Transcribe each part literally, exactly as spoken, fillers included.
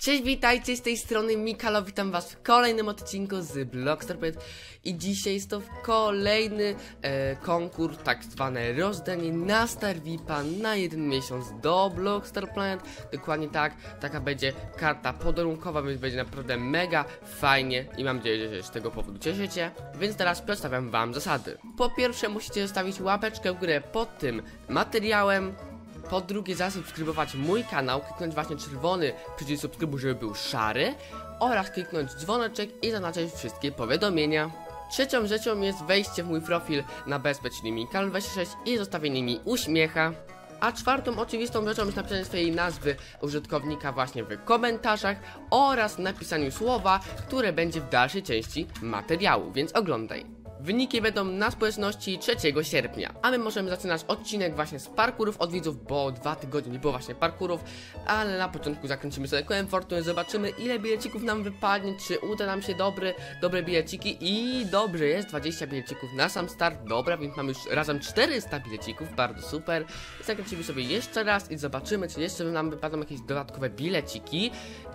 Cześć, witajcie, z tej strony Mikalo, witam was w kolejnym odcinku z Blockstar Planet. I dzisiaj jest to kolejny e, konkurs, tak zwane rozdanie na Star V I P-a na jeden miesiąc do Blockstar Planet. Dokładnie tak, taka będzie karta podarunkowa, więc będzie naprawdę mega fajnie i mam nadzieję, że się z tego powodu cieszycie. Więc teraz przedstawiam wam zasady. Po pierwsze musicie zostawić łapeczkę w górę pod tym materiałem. Po drugie, zasubskrybować mój kanał, kliknąć właśnie czerwony przycisk subskrybuj, żeby był szary, oraz kliknąć dzwoneczek i zaznaczyć wszystkie powiadomienia. Trzecią rzeczą jest wejście w mój profil na B S P, czyli Mikalo dwadzieścia sześć, i zostawienie mi uśmiecha. A czwartą oczywistą rzeczą jest napisanie swojej nazwy użytkownika właśnie w komentarzach oraz napisaniu słowa, które będzie w dalszej części materiału, więc oglądaj. Wyniki będą na społeczności trzeciego sierpnia, a my możemy zaczynać odcinek właśnie z parkurów od widzów, bo dwa tygodnie nie było właśnie parkurów, ale na początku zakręcimy sobie kołem fortuny, zobaczymy ile bilecików nam wypadnie, czy uda nam się dobry, dobre bileciki. I dobrze jest, dwadzieścia bilecików na sam start, dobra, więc mamy już razem czterysta bilecików, bardzo super. Zakręcimy sobie jeszcze raz i zobaczymy, czy jeszcze nam wypadną jakieś dodatkowe bileciki.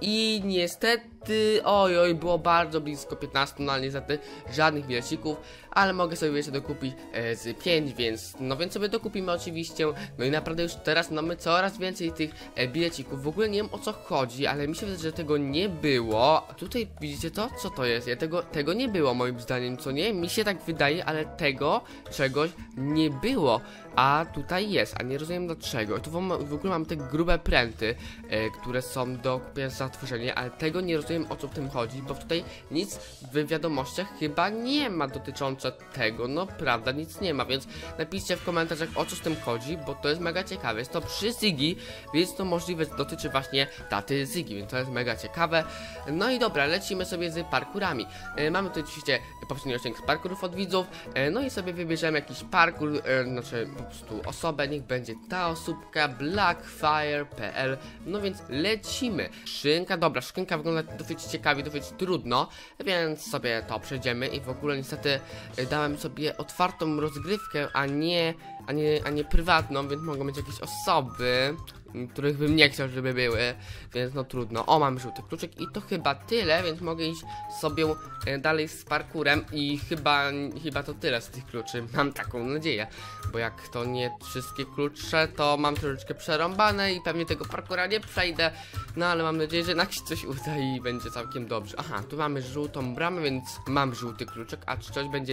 I niestety, oj, oj, było bardzo blisko piętnastu, no ale niestety żadnych bilecików, ale mogę sobie jeszcze dokupić e, z pięć, więc no więc sobie dokupimy oczywiście. No i naprawdę już teraz mamy coraz więcej tych e, bilecików. W ogóle nie wiem, o co chodzi, ale mi się wydaje, że tego nie było. Tutaj widzicie to? Co to jest? Ja tego, tego nie było moim zdaniem, co nie? Mi się tak wydaje, ale tego czegoś nie było. A tutaj jest, a nie rozumiem dlaczego. Tu w ogóle mam te grube pręty, e, które są do kupienia za tworzenie, ale tego nie rozumiem, o co w tym chodzi, bo tutaj nic w wiadomościach chyba nie ma dotyczące tego, no prawda, nic nie ma, więc napiszcie w komentarzach, o co z tym chodzi, bo to jest mega ciekawe. Jest to przy Ziggy, więc to możliwe dotyczy właśnie taty Ziggy, więc to jest mega ciekawe. No i dobra, lecimy sobie z parkurami. E, mamy tutaj oczywiście poprzedni odcinek z parkurów od widzów, e, no i sobie wybierzemy jakiś parkur, e, znaczy po prostu osobę, niech będzie ta osóbka, blackfire kropka p l, no więc lecimy. Szynka, dobra, szynka wygląda dosyć ciekawie, dosyć trudno, więc sobie to przejdziemy i w ogóle niestety dałem sobie otwartą rozgrywkę, a nie, a nie, a nie prywatną, więc mogą być jakieś osoby, których bym nie chciał, żeby były, więc no trudno. O, mam żółty kluczyk i to chyba tyle, więc mogę iść sobie dalej z parkurem i chyba, chyba to tyle z tych kluczy, mam taką nadzieję, bo jak to nie wszystkie klucze, to mam troszeczkę przerąbane i pewnie tego parkura nie przejdę, no ale mam nadzieję, że jednak się coś uda i będzie całkiem dobrze. Aha, tu mamy żółtą bramę, więc mam żółty kluczyk, a czy coś będzie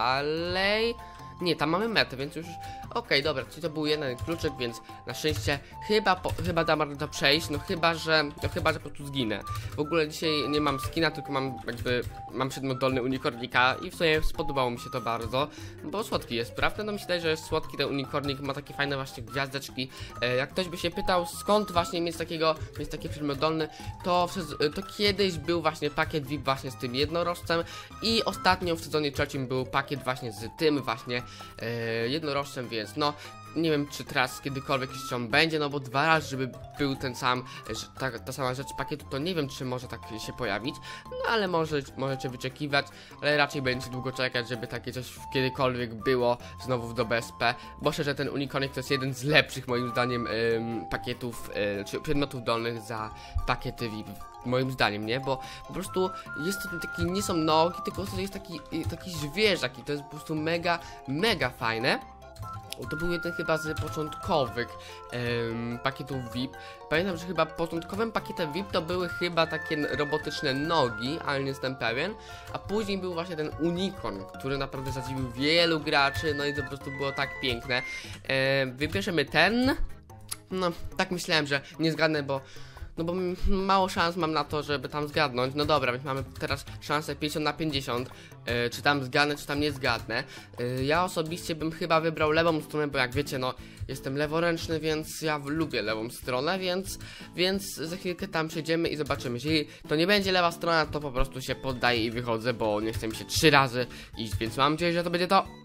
dalej? Nie, tam mamy metę, więc już okej, okay, dobra, czyli to był jeden kluczyk, więc na szczęście chyba, po, chyba dam radę to przejść, no chyba, że, no chyba, że po prostu zginę. W ogóle dzisiaj nie mam skina, tylko mam jakby, mam przedmiot dolny unikornika i w sumie spodobało mi się to bardzo, bo słodki jest, prawda? No mi się wydaje, że jest słodki ten unikornik, ma takie fajne właśnie gwiazdeczki. E, jak ktoś by się pytał, skąd właśnie mieć takiego, mieć taki przedmiot dolny, to, to kiedyś był właśnie pakiet V I P właśnie z tym jednorożcem i ostatnio w sezonie trzecim był pakiet właśnie z tym właśnie e, jednorożcem, więc no nie wiem, czy teraz kiedykolwiek jeszcze on będzie, no bo dwa razy, żeby był ten sam, ta, ta sama rzecz pakietu, to nie wiem, czy może tak się pojawić, no ale może, możecie wyczekiwać, ale raczej będzie długo czekać, żeby takie coś kiedykolwiek było znowu do B S P, bo szczerze ten unikornik to jest jeden z lepszych moim zdaniem ym, pakietów, yy, czy przedmiotów dolnych za pakiety V I P. Moim zdaniem, nie? Bo po prostu jest to taki, nie są nogi, tylko to jest taki, taki zwierzak i to jest po prostu mega, mega fajne. To był jeden chyba z początkowych um, pakietów V I P. Pamiętam, że chyba początkowym pakietem V I P to były chyba takie robotyczne nogi, ale nie jestem pewien. A później był właśnie ten unicorn, który naprawdę zadziwił wielu graczy, no i to po prostu było tak piękne. E, wybierzemy ten. No, tak myślałem, że nie zgadnę, bo No bo mało szans mam na to, żeby tam zgadnąć. No dobra, więc mamy teraz szansę pięćdziesiąt na pięćdziesiąt, yy, czy tam zgadnę, czy tam nie zgadnę. yy, Ja osobiście bym chyba wybrał lewą stronę, bo jak wiecie, no jestem leworęczny, więc ja lubię lewą stronę, więc Więc za chwilkę tam przejdziemy i zobaczymy. Jeśli to nie będzie lewa strona, to po prostu się poddaję i wychodzę, bo nie chcę mi się trzy razy iść, więc mam nadzieję, że to będzie to.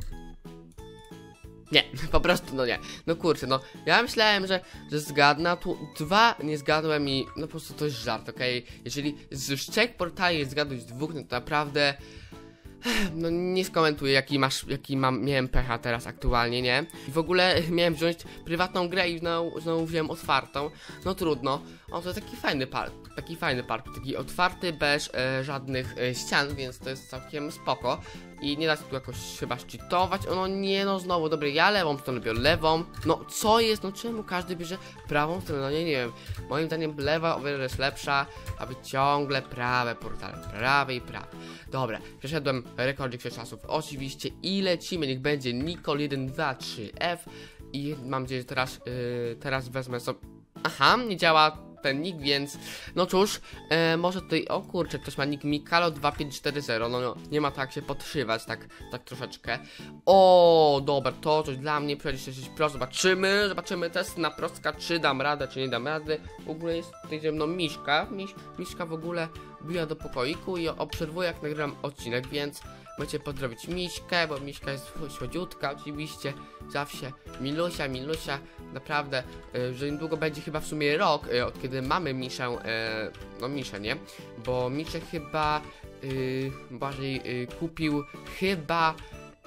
Nie, po prostu no nie. No kurczę, no ja myślałem, że, że zgadnę, tu dwa nie zgadłem i no po prostu to jest żart, okej? Okay? Jeżeli z trzech portali zgadłeś dwóch, no to naprawdę no nie skomentuję, jaki masz, jaki mam, miałem pecha teraz aktualnie, nie? I w ogóle miałem wziąć prywatną grę i znowu, znowu wziąłem otwartą. No trudno. O, to jest taki fajny park, taki fajny park, taki otwarty, bez e, żadnych e, ścian, więc to jest całkiem spoko. I nie da się tu jakoś chyba szczytować. O no nie, no znowu, dobra, ja lewą stronę biorę, lewą. No co jest, no czemu każdy bierze prawą stronę, no nie, nie wiem. Moim zdaniem lewa o wiele jest lepsza, aby ciągle prawe portale, prawe i prawe. Dobra, przeszedłem rekordzik czasów oczywiście i lecimy, niech będzie Nicole jeden, dwa, trzy, F. I mam nadzieję, że teraz, yy, teraz wezmę sobie... Aha, nie działa ten nick, więc no cóż, e, może tutaj, o kurczę, ktoś ma nick Mikalo dwa pięć cztery zero, no, no nie ma tak się podszywać, tak, tak troszeczkę. O, dobra, to coś dla mnie, przejdzie się pro, zobaczymy, zobaczymy test na prostka, czy dam radę, czy nie dam rady. W ogóle jest tutaj ze mną Miśka, Miś, Miśka w ogóle bija do pokoiku i obserwuje, jak nagram odcinek, więc możecie pozdrowić Miśkę, bo Miśka jest słodziutka, oczywiście, zawsze Milusia, Milusia, naprawdę, y, że niedługo będzie chyba w sumie rok, y, od kiedy mamy Miszę, y, no Miszę, nie? Bo Miszę chyba, y, bardziej y, kupił chyba,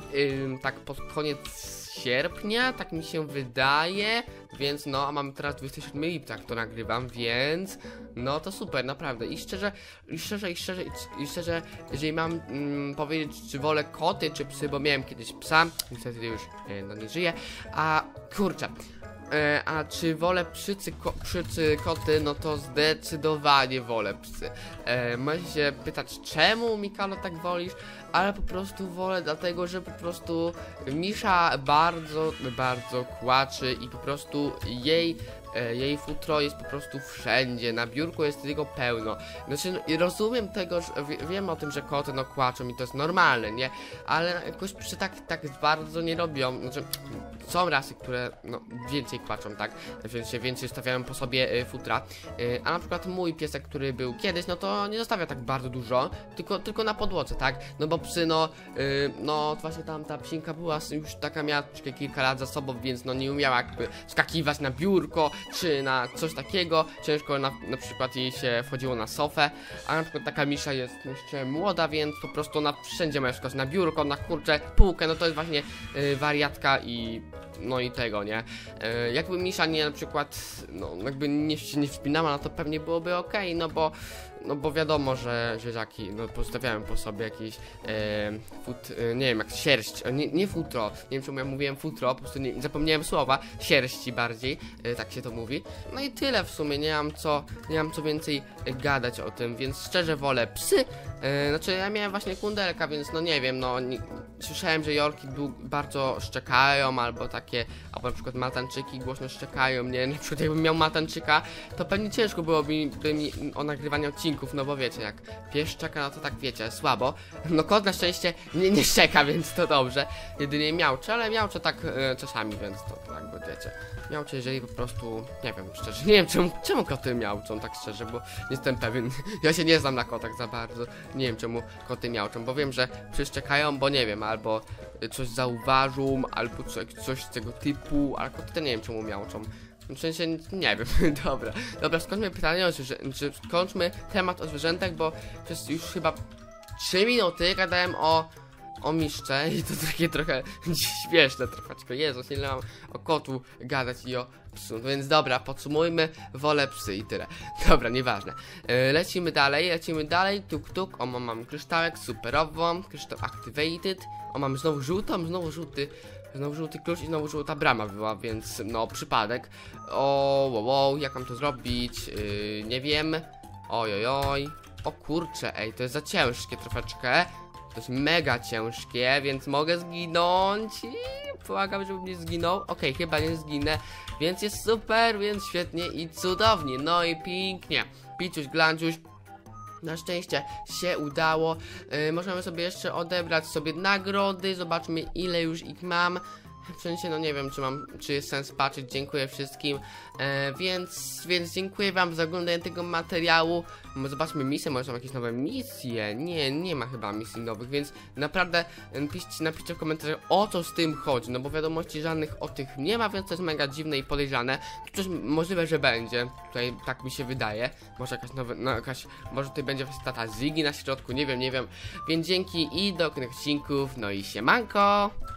y, tak pod koniec sierpnia, tak mi się wydaje, więc no, a mamy teraz dwudziestego siódmego lipca, jak to nagrywam, więc no to super, naprawdę. I szczerze, i szczerze, i szczerze, i szczerze, jeżeli mam mm, powiedzieć, czy wolę koty, czy psy, bo miałem kiedyś psa, niestety już e, no nie żyje, a kurczę. E, a czy wolę psycy, ko, psycy koty, no to zdecydowanie wolę psy. E, możecie się pytać, czemu Mikalo tak wolisz, ale po prostu wolę dlatego, że po prostu Misza bardzo, bardzo kłaczy i po prostu jej e, jej futro jest po prostu wszędzie, na biurku jest tego pełno. Znaczy, no, rozumiem tego, że wie, wiem o tym, że koty no kłaczą i to jest normalne, nie? Ale jakoś psy tak, tak bardzo nie robią, znaczy są rasy, które no więcej kłaczą, tak? Więc się więcej stawiają po sobie e, futra. E, a na przykład mój piesek, który był kiedyś, no to nie zostawia tak bardzo dużo, tylko, tylko na podłodze, tak? No bo psy, no, y, no właśnie tam ta psinka była już taka, miała kilka lat za sobą, więc no nie umiała jakby skakiwać na biurko, czy na coś takiego, ciężko na, na przykład jej się wchodziło na sofę, a na przykład taka Misza jest jeszcze młoda, więc po prostu ona wszędzie ma na biurko, na kurczę, półkę, no to jest właśnie y, wariatka i no i tego, nie? Y, jakby Misza nie na przykład, no jakby nie się nie wspinała, no to pewnie byłoby okej, no bo no bo wiadomo, że zwierzaki, no pozostawiałem po sobie jakiś e, fut, e, nie wiem, jak sierść, nie, nie futro, nie wiem czemu ja mówiłem futro, po prostu nie, zapomniałem słowa, sierści bardziej, e, tak się to mówi. No i tyle w sumie, nie mam co, nie mam co więcej gadać o tym, więc szczerze wolę psy, e, znaczy ja miałem właśnie kundelka, więc no nie wiem, no nie, słyszałem, że jorki bardzo szczekają, albo takie, albo na przykład maltańczyki głośno szczekają, nie, na przykład jakbym miał maltańczyka, to pewnie ciężko byłoby by mi o nagrywanie odcinków, no bo wiecie, jak pies szczeka, no to tak wiecie, słabo. No kot na szczęście nie, nie szczeka, więc to dobrze. Jedynie miaucze, ale miaucze tak e, czasami, więc to, to jakby wiecie. Miaucze, jeżeli po prostu, nie wiem, szczerze, nie wiem czemu, czemu koty miauczą, tak szczerze, bo nie jestem pewien. Ja się nie znam na kotach za bardzo. Nie wiem czemu koty miauczą, bo wiem, że przyszczekają, bo nie wiem, albo coś zauważą, albo coś, coś z tego typu, ale koty to nie wiem czemu miauczą. W sensie, nie wiem, dobra. Dobra, skończmy pytanie o zwierzętach, skończmy temat o zwierzętach, bo przez już chyba trzy minuty gadałem o, o Miszce i to takie trochę śmieszne troszeczkę. Jezus, nie mam o kotu gadać i o psu, no więc dobra, podsumujmy, wolę psy i tyle. Dobra, nieważne. Yy, lecimy dalej, lecimy dalej, tuk tuk, o mam kryształek, superową, kryształ activated, o mam znowu żółtą, znowu żółty. Znowu żółty klucz i znowu żółta brama była, więc no przypadek. O, wow, wow, jak mam to zrobić? Yy, nie wiem. Oj, oj, oj. O kurczę, ej, to jest za ciężkie troszeczkę. To jest mega ciężkie, więc mogę zginąć. I błagam, żebym nie zginął. Okej, okay, chyba nie zginę, więc jest super, więc świetnie i cudownie. No i pięknie. Piciuś, glanciuś. Na szczęście się udało. Yy, możemy sobie jeszcze odebrać sobie nagrody. Zobaczmy, ile już ich mam. W sensie, no nie wiem, czy mam, czy jest sens patrzeć. Dziękuję wszystkim. E, więc, więc dziękuję wam za oglądanie tego materiału. Zobaczmy misje, może są jakieś nowe misje. Nie, nie ma chyba misji nowych, więc naprawdę napiszcie, napiszcie w komentarzach, o co z tym chodzi. No bo wiadomości żadnych o tych nie ma, więc to jest mega dziwne i podejrzane. To coś możliwe, że będzie. Tutaj tak mi się wydaje. Może jakaś nowa, no jakaś, może tutaj będzie właśnie tata Ziggy na środku, nie wiem, nie wiem. Więc dzięki i do kolejnych odcinków. No i siemanko!